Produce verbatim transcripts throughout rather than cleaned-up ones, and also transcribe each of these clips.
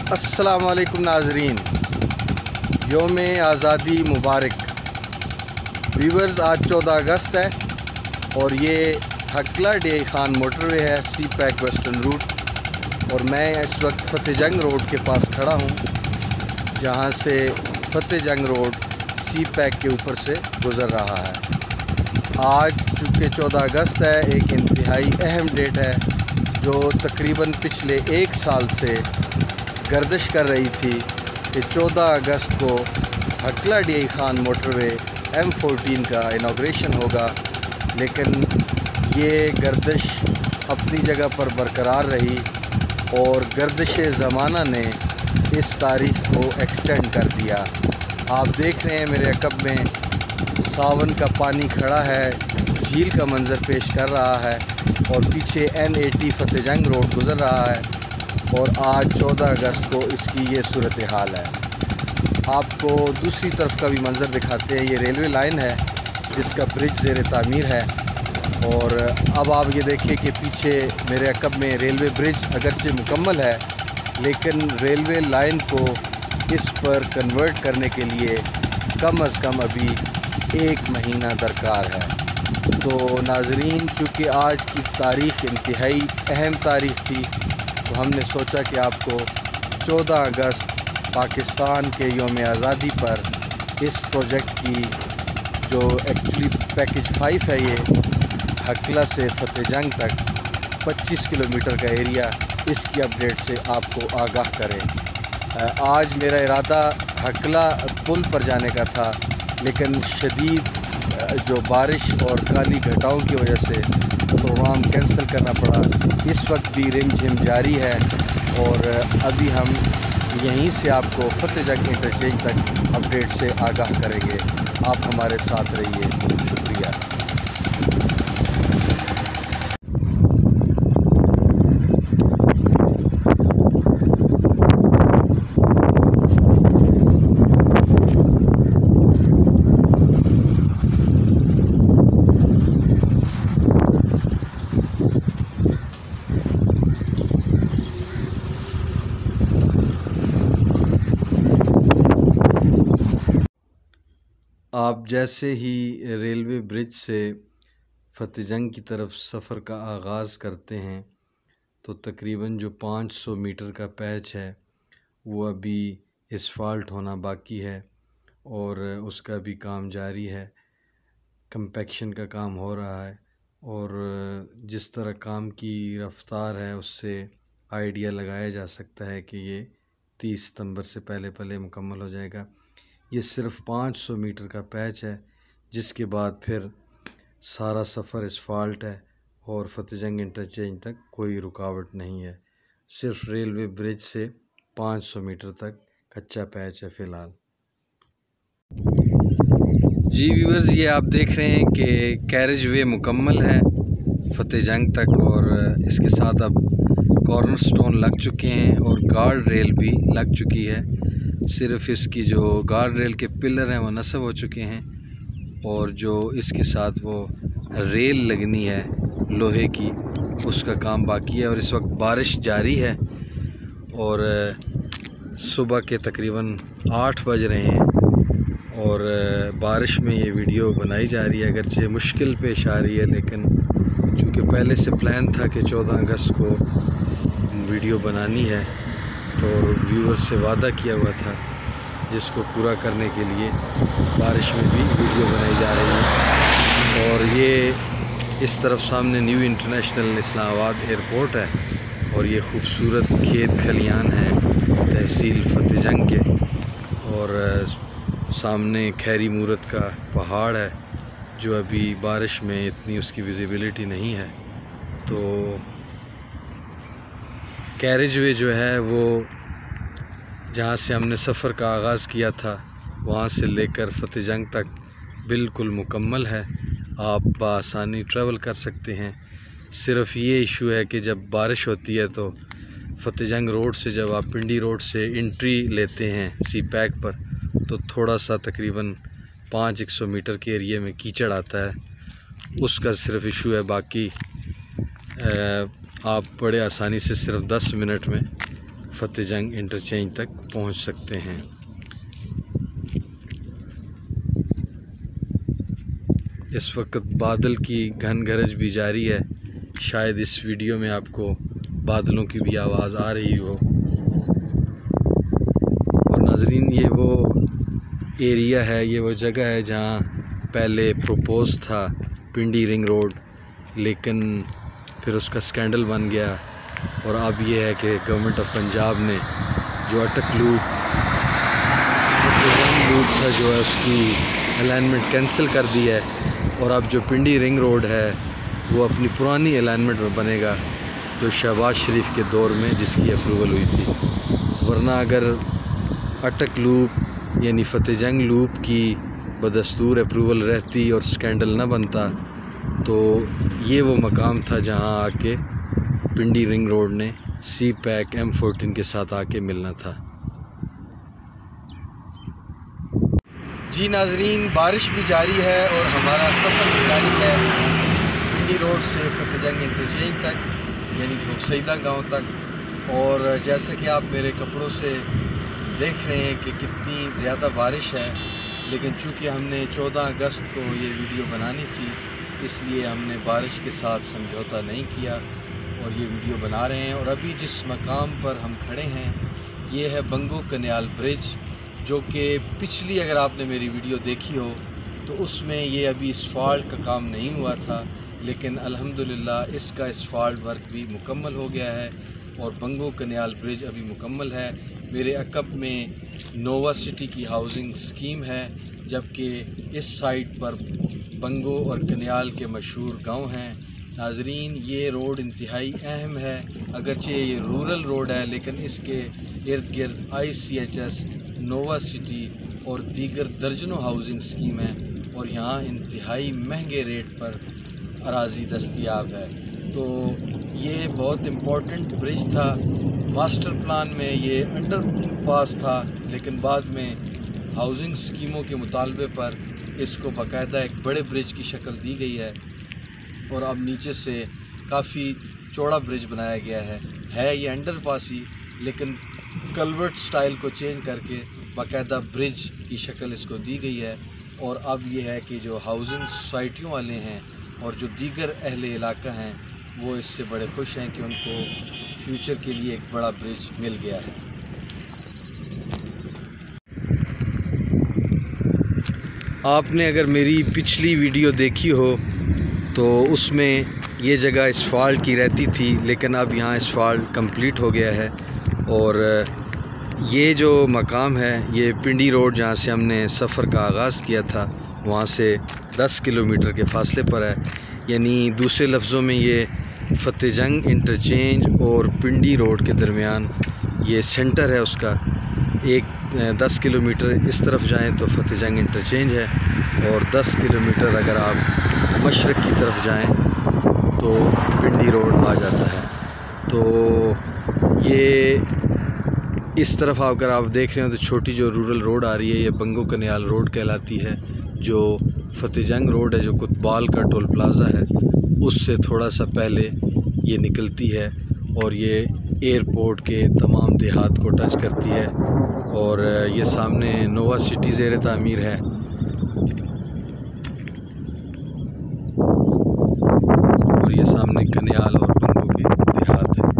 अस्सलामु अलैकुम नाजरीन, योम आज़ादी मुबारक। व्यूवर्स, आज चौदह अगस्त है और ये हकला डे खान मोटरवे है, सी पैक वेस्टर्न रूट। और मैं इस वक्त फतेह जंग रोड के पास खड़ा हूँ, जहाँ से फतेह जंग रोड सी पैक के ऊपर से गुज़र रहा है। आज चूँकि चौदह अगस्त है, एक इंतहाई अहम डेट है जो तकरीबन पिछले एक साल से गर्दिश कर रही थी कि चौदह अगस्त को Hakla D Khan motorway M fourteen का इनाग्रेशन होगा, लेकिन ये गर्दिश अपनी जगह पर बरकरार रही और गर्दिश ज़माना ने इस तारीख़ को एक्सटेंड कर दिया। आप देख रहे हैं मेरे अकब में सावन का पानी खड़ा है, झील का मंज़र पेश कर रहा है और पीछे एन एटी फतेह जंग रोड गुज़र रहा है। और आज चौदह अगस्त को इसकी ये सूरत हाल है। आपको दूसरी तरफ का भी मंज़र दिखाते हैं। ये रेलवे लाइन है जिसका ब्रिज ज़ेर तामीर है। और अब आप ये देखिए कि पीछे मेरे अकब में रेलवे ब्रिज अगरचे मुकम्मल है, लेकिन रेलवे लाइन को इस पर कन्वर्ट करने के लिए कम अज़ कम अभी एक महीना दरकार है। तो नाज़रीन, चूँकि आज की तारीख़ इंतहाई अहम तारीख़ थी, तो हमने सोचा कि आपको चौदह अगस्त पाकिस्तान के योम आज़ादी पर इस प्रोजेक्ट की, जो एक्चुअली पैकेज फाइव है, ये हकला से फतेह जंग तक पच्चीस किलोमीटर का एरिया, इसकी अपडेट से आपको आगाह करें। आज मेरा इरादा हकला पुल पर जाने का था, लेकिन शदीद जो बारिश और काली घटाओं की वजह से प्रोग्राम कैंसिल करना पड़ा। इस वक्त भी रिमझिम जारी है और अभी हम यहीं से आपको फतेह जंग इंटरचेंज तक अपडेट से आगाह करेंगे। आप हमारे साथ रहिए। शुक्रिया। आप जैसे ही रेलवे ब्रिज से फतेह जंग की तरफ सफ़र का आगाज़ करते हैं, तो तकरीबन जो पाँच सौ मीटर का पैच है वो अभी इस्फाल्ट होना बाकी है और उसका भी काम जारी है। कंपैक्शन का काम हो रहा है और जिस तरह काम की रफ़्तार है उससे आइडिया लगाया जा सकता है कि ये तीस सितंबर से पहले पहले मुकम्मल हो जाएगा। ये सिर्फ़ पाँच सौ मीटर का पैच है, जिसके बाद फिर सारा सफ़र इस्फाल्ट है और फतेह जंग इंटरचेंज तक कोई रुकावट नहीं है। सिर्फ रेलवे ब्रिज से पाँच सौ मीटर तक कच्चा पैच है फ़िलहाल। जी व्यूअर्स, ये आप देख रहे हैं कि कैरेज वे मुकम्मल है फतेह जंग तक और इसके साथ अब कॉर्नर स्टोन लग चुके हैं और गार्ड रेल भी लग चुकी है। सिर्फ इसकी जो गार्ड रेल के पिलर हैं वो नस्ब हो चुके हैं और जो इसके साथ वो रेल लगनी है लोहे की, उसका काम बाकी है। और इस वक्त बारिश जारी है और सुबह के तकरीबन आठ बज रहे हैं और बारिश में ये वीडियो बनाई जा रही है। अगरचे मुश्किल पेश आ रही है, लेकिन चूँकि पहले से प्लान था कि चौदह अगस्त को वीडियो बनानी है, तो व्यूअर्स से वादा किया हुआ था, जिसको पूरा करने के लिए बारिश में भी वीडियो बनाई जा रही है। और ये इस तरफ सामने न्यू इंटरनेशनल इस्लामाबाद एयरपोर्ट है और ये खूबसूरत खेत खलियान हैं तहसील फतेह जंग के। और सामने खैरी मूरत का पहाड़ है जो अभी बारिश में इतनी उसकी विजिबिलिटी नहीं है। तो कैरेज वे जो है वो जहाँ से हमने सफ़र का आगाज़ किया था वहाँ से लेकर फतेह जंग तक बिल्कुल मुकम्मल है। आप बआसानी ट्रैवल कर सकते हैं। सिर्फ़ ये इशू है कि जब बारिश होती है तो फतेह जंग रोड से जब आप पिंडी रोड से एंट्री लेते हैं सी पैक पर, तो थोड़ा सा तकरीबन पाँच एक सौ मीटर के एरिए में कीचड़ आता है, उसका सिर्फ इशू है। बाकी आ, आप बड़े आसानी से सिर्फ दस मिनट में फतेह जंग इंटरचेंज तक पहुंच सकते हैं। इस वक्त बादल की घन गरज भी जारी है, शायद इस वीडियो में आपको बादलों की भी आवाज़ आ रही हो। और नाज़रीन, ये वो एरिया है, ये वो जगह है जहाँ पहले प्रपोज था पिंडी रिंग रोड, लेकिन फिर उसका स्कैंडल बन गया। और अब ये है कि गवर्नमेंट ऑफ पंजाब ने जो अटक लूप लूप था जो है उसकी अलाइनमेंट कैंसिल कर दी है, और अब जो पिंडी रिंग रोड है वो अपनी पुरानी अलाइनमेंट में बनेगा जो शहबाज शरीफ के दौर में जिसकी अप्रूवल हुई थी। वरना अगर अटक लूप यानी फतेह जंग लूप की बदस्तूर अप्रूवल रहती और स्कैंडल न बनता तो ये वो मकाम था जहां आके पिंडी रिंग रोड ने सी पैक एम फोर्टीन के साथ आके मिलना था। जी नाजरीन, बारिश भी जारी है और हमारा सफ़र भी जारी है पिंडी रोड से फतेह जंग इंटरचेंज तक यानी कि हुसैदा गांव तक। और जैसे कि आप मेरे कपड़ों से देख रहे हैं कि कितनी ज़्यादा बारिश है, लेकिन चूँकि हमने चौदह अगस्त को ये वीडियो बनानी थी इसलिए हमने बारिश के साथ समझौता नहीं किया और ये वीडियो बना रहे हैं। और अभी जिस मकाम पर हम खड़े हैं ये है बंगो कन्याल ब्रिज, जो कि पिछली अगर आपने मेरी वीडियो देखी हो तो उसमें ये अभी इस्फाल्ट का काम नहीं हुआ था, लेकिन अल्हम्दुलिल्लाह इसका इस्फाल्ट वर्क भी मुकम्मल हो गया है और बंगो कन्याल ब्रिज अभी मुकम्मल है। मेरे अकब में नोवा सिटी की हाउसिंग स्कीम है, जबकि इस साइट पर बंगो और कन्याल के मशहूर गांव हैं। नाजरीन, ये रोड इंतहाई अहम है, अगरचे ये रूरल रोड है लेकिन इसके इर्द गिर्द I C H S, Nova City और दीगर दर्जनों हाउसिंग स्कीम है और यहाँ इंतहाई महंगे रेट पर अराज़ी दस्तयाब है। तो ये बहुत इम्पोर्टेंट ब्रिज था। मास्टर प्लान में ये अंडर पास था, लेकिन बाद में हाउसिंग स्कीमों के मुतालबे पर इसको बाकायदा एक बड़े ब्रिज की शक्ल दी गई है और अब नीचे से काफ़ी चौड़ा ब्रिज बनाया गया है। है ये अंडर पास ही, लेकिन कल्वर्ट स्टाइल को चेंज करके बाकायदा ब्रिज की शक्ल इसको दी गई है। और अब ये है कि जो हाउसिंग सोसाइटियों वाले हैं और जो दीगर अहले इलाका हैं वो इससे बड़े खुश हैं कि उनको फ्यूचर के लिए एक बड़ा ब्रिज मिल गया है। आपने अगर मेरी पिछली वीडियो देखी हो तो उसमें ये जगह इस्फाल्ट की रहती थी, लेकिन अब यहाँ इस्फाल्ट कंप्लीट हो गया है। और ये जो मकाम है ये पिंडी रोड जहाँ से हमने सफ़र का आगाज़ किया था वहाँ से दस किलोमीटर के फासले पर है। यानी दूसरे लफ्ज़ों में ये फतेह जंग इंटरचेंज और पिंडी रोड के दरमियान ये सेंटर है उसका। एक दस किलोमीटर इस तरफ जाएं तो फतेह जंग इंटरचेंज है और दस किलोमीटर अगर आप मशरक़ की तरफ जाएं तो पिंडी रोड आ जाता है। तो ये इस तरफ अगर आप देख रहे हो तो छोटी जो रूरल रोड आ रही है ये बंगो कन्याल रोड कहलाती है, जो फतेह जंग रोड है जो कुतबाल का टोल प्लाज़ा है उससे थोड़ा सा पहले ये निकलती है और ये एयरपोर्ट के तमाम देहात को टच करती है। और ये सामने नोवा सिटी ज़ेर तामीर है। और ये सामने कन्याल और बंगो के देहात है।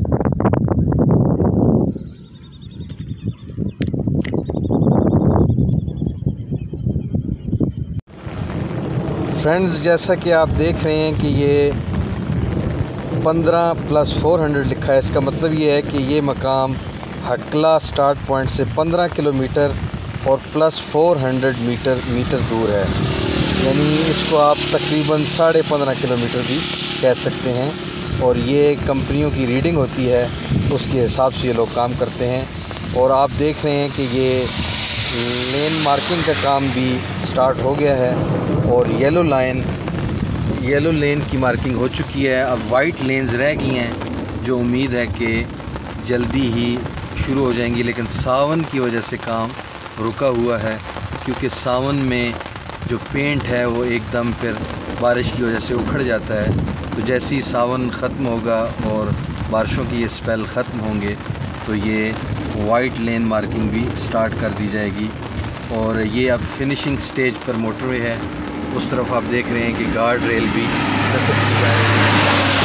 फ्रेंड्स, जैसा कि आप देख रहे हैं कि ये पंद्रह प्लस फोर हंड्रेड लिखा है, इसका मतलब ये है कि ये मकाम हकला स्टार्ट पॉइंट से पंद्रह किलोमीटर और plus four hundred metre metre दूर है। यानी इसको आप तकरीबन साढ़े पंद्रह किलोमीटर भी कह सकते हैं। और ये कंपनियों की रीडिंग होती है, उसके हिसाब से ये लोग काम करते हैं। और आप देख रहे हैं कि ये लेन मार्किंग का काम भी स्टार्ट हो गया है और येलो लाइन येलो लेन की मार्किंग हो चुकी है। अब वाइट लेन्स रह गई हैं जो उम्मीद है कि जल्दी ही शुरू हो जाएंगी, लेकिन सावन की वजह से काम रुका हुआ है क्योंकि सावन में जो पेंट है वो एकदम फिर बारिश की वजह से उखड़ जाता है। तो जैसे ही सावन ख़त्म होगा और बारिशों की ये स्पेल ख़त्म होंगे तो ये वाइट लेन मार्किंग भी स्टार्ट कर दी जाएगी। और ये अब फिनिशिंग स्टेज पर मोटरवे है। उस तरफ आप देख रहे हैं कि गार्ड रेल भी कसर की जा रही है।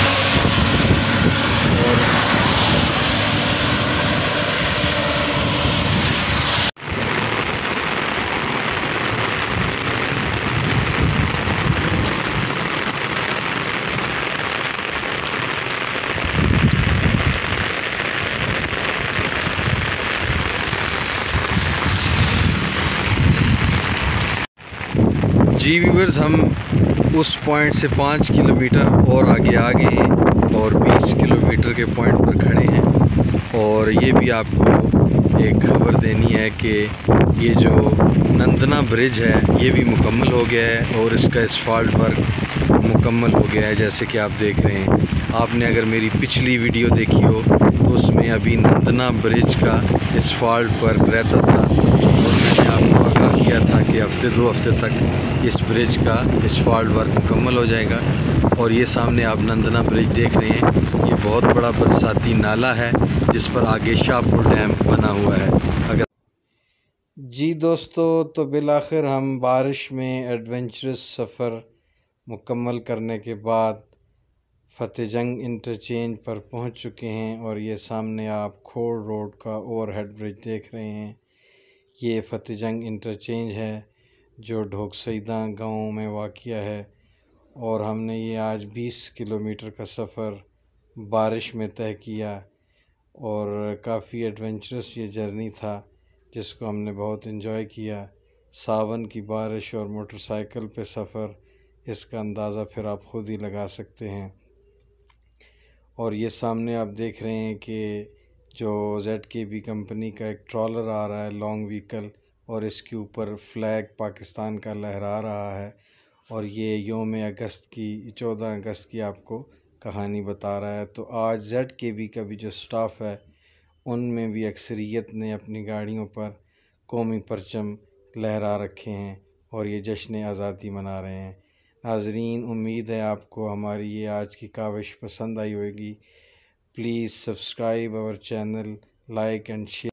और जी व्यूअर्स, हम उस पॉइंट से पाँच किलोमीटर और आगे आ गए हैं और बीस किलोमीटर के पॉइंट पर खड़े हैं। और ये भी आपको एक खबर देनी है कि ये जो नंदना ब्रिज है ये भी मुकम्मल हो गया है और इसका एस्फाल्ट वर्क मुकम्मल हो गया है। जैसे कि आप देख रहे हैं, आपने अगर मेरी पिछली वीडियो देखी हो तो उसमें अभी नंदना ब्रिज का एस्फाल्ट वर्क रहता था और मैंने आपको आगाह किया था कि हफ्ते दो हफ्ते तक इस ब्रिज का एस्फाल्ट वर्क मुकम्मल हो जाएगा। और ये सामने आप नंदना ब्रिज देख रहे हैं, ये बहुत बड़ा बरसाती नाला है जिस पर आगे शाहपुर डैम बना हुआ है। अगर जी दोस्तों, तो बिलाखिर हम बारिश में एडवेंचरस सफ़र मुकम्मल करने के बाद फतेहजंग इंटरचेंज पर पहुंच चुके हैं। और ये सामने आप खोड़ रोड का ओवरहेड ब्रिज देख रहे हैं। ये फतेहजंग इंटरचेंज है जो ढोकसईदा गाँव में वाक़िया है। और हमने ये आज बीस किलोमीटर का सफ़र बारिश में तय किया और काफ़ी एडवेंचरस ये जर्नी था जिसको हमने बहुत इन्जॉय किया। सावन की बारिश और मोटरसाइकिल पे सफ़र, इसका अंदाज़ा फिर आप ख़ुद ही लगा सकते हैं। और ये सामने आप देख रहे हैं कि जो जेड के बी कंपनी का एक ट्रॉलर आ रहा है, लॉन्ग व्हीकल, और इसके ऊपर फ्लैग पाकिस्तान का लहरा रहा है। और ये योम अगस्त की, चौदह अगस्त की आपको कहानी बता रहा है। तो आज जेड के बी का भी जो स्टाफ है उनमें भी अक्सरियत ने अपनी गाड़ियों पर कौमी परचम लहरा रखे हैं और ये जश्न आज़ादी मना रहे हैं। नाज़रीन, उम्मीद है आपको हमारी ये आज की काविश पसंद आई होगी। Please subscribe our channel, like and share.